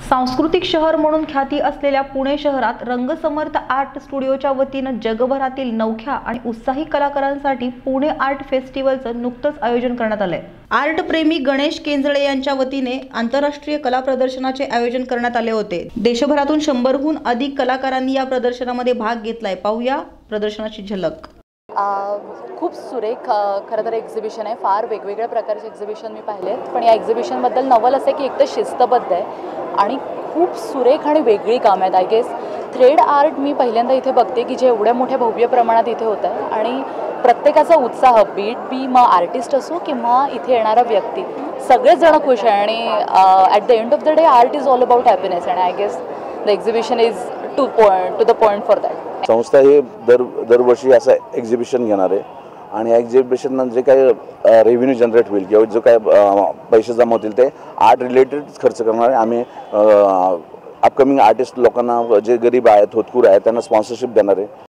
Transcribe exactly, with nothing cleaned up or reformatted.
सांस्कृतिक शहर म्हणून ख्याती असलेल्या पुणे शहरात रंगसमर्थ आर्ट स्टुडिओच्या वतीनं जगभरातील नवख्या आणि उत्साही कलाकारांसाठी पुणे आर्ट फेस्टिवलचं नुकतंच आयोजन करण्यात आलंय। आर्ट प्रेमी गणेश केंजळे यांच्या वतीने आंतरराष्ट्रीय कला प्रदर्शनाचे आयोजन करण्यात आले होते। देशभरातून शंभरहून अधिक कलाकारांनी या प्रदर्शनामध्ये भाग घेतलाय। पाहूया प्रदर्शनाची झलक। खूप सुरेख खरं तर एक्झिबिशन आहे। फार वेगवेगळ्या प्रकारचे एक्झिबिशन मी पाहिलेत, पण या एक्झिबिशनबद्दल नवल असं की एक तर शिस्तबद्ध आहे आणि खूप सुरेख आणि वेगळी कामं आहेत। आय गेस थ्रेड आर्ट मी पहिल्यांदा इथे बघते की जे एवढ्या मोठ्या भव्य प्रमाणात इथे होतं आहे आणि प्रत्येकाचा उत्साह, बीट बी मग आर्टिस्ट असो किंवा इथे येणारा व्यक्ती, सगळेच जण खुश आहे आणि at the end of the day art is all about happiness and I guess the exhibition is to point to the point for that. संस्था हे दर दरवर्षी असं एक्झिबिशन घेणार आहे आणि या एक्झिबिशन जे काही रेव्हेन्यू जनरेट होईल किंवा जो काही पैसे जमा होतील ते आर्ट रिलेटेड खर्च करणार आहे। आम्ही अपकमिंग आर्टिस्ट लोकांना, जे गरीब आहेत, होतकूर आहेत, त्यांना स्पॉन्सरशिप देणार आहे।